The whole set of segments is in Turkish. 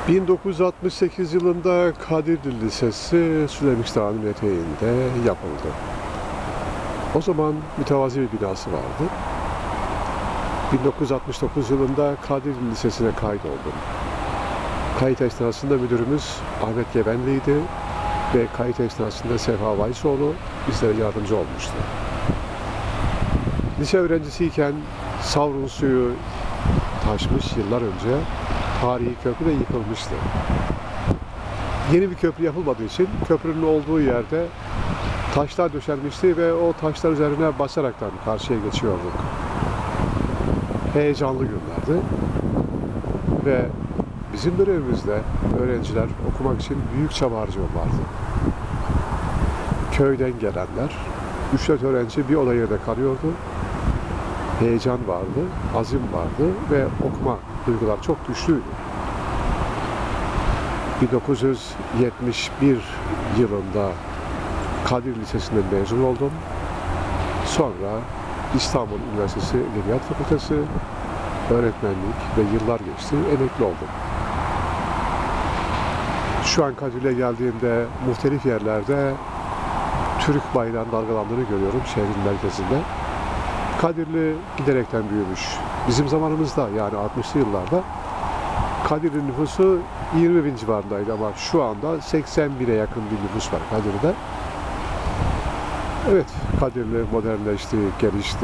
1968 yılında Kadirli Lisesi Süleymiş Dağı'nın eteğinde yapıldı. O zaman mütevazi bir binası vardı. 1969 yılında Kadirli Lisesi'ne kaydoldum. Kayıt esnasında müdürümüz Ahmet Gebenli'ydi ve kayıt esnasında Sefa Vaysoğlu bizlere yardımcı olmuştu. Lise öğrencisiyken Savrun suyu taşmış yıllar önce, tarihi köprü de yıkılmıştı. Yeni bir köprü yapılmadığı için köprünün olduğu yerde taşlar döşenmişti ve o taşlar üzerine basaraktan karşıya geçiyorduk. Heyecanlı günlerdi ve bizim dönemimizde öğrenciler okumak için büyük çaba harcıyorlardı. Köyden gelenler, 3-4 öğrenci bir oda yerde kalıyordu. Heyecan vardı, azim vardı ve okuma duygular çok güçlüydü. 1971 yılında Kadir Lisesi'nden mezun oldum. Sonra İstanbul Üniversitesi Edebiyat Fakültesi öğretmenlik ve yıllar geçti, emekli oldum. Şu an Kadir'e geldiğimde muhtelif yerlerde Türk bayrağının dalgalandığını görüyorum şehrin merkezinde. Kadirli giderekten büyümüş. Bizim zamanımızda yani 60'lı yıllarda Kadirli nüfusu 20 bin civarındaydı ama şu anda 80 bine yakın bir nüfus var Kadirli'de. Evet, Kadirli modernleşti, gelişti.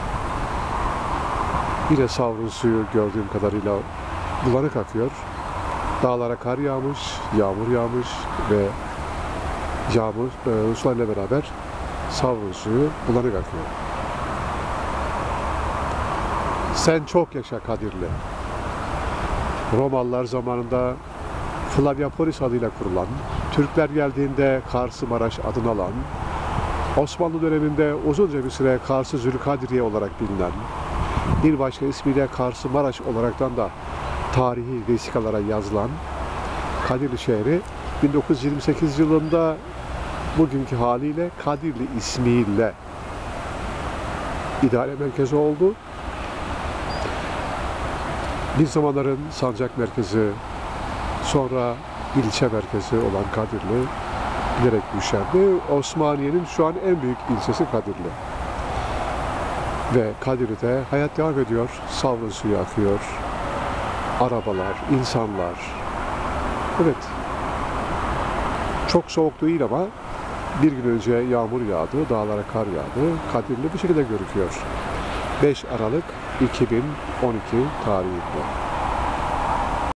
Yine Savrun suyu gördüğüm kadarıyla bulanık akıyor. Dağlara kar yağmış, yağmur yağmış ve yağmur sularla beraber Savrun suyu bulanık akıyor. Sen çok yaşa Kadirli. Romalılar zamanında Flaviapolis adıyla kurulan, Türkler geldiğinde Kars-ı Maraş adını alan, Osmanlı döneminde uzunca bir süre Kars-ı Zülkadiriye olarak bilinen, bir başka ismiyle Kars-ı Maraş olaraktan da tarihi vesikalara yazılan Kadirli şehri 1928 yılında bugünkü haliyle Kadirli ismiyle idare merkezi oldu. Bir zamanların sancak merkezi, sonra ilçe merkezi olan Kadirli giderek güçlendi. Osmaniye'nin şu an en büyük ilçesi Kadirli. Ve Kadirli'de hayat devam ediyor. Savrun suyu akıyor. Arabalar, insanlar. Evet. Çok soğuk değil ama bir gün önce yağmur yağdı, dağlara kar yağdı. Kadirli bu şekilde görüküyor. 5 Aralık 2012 tarihinde.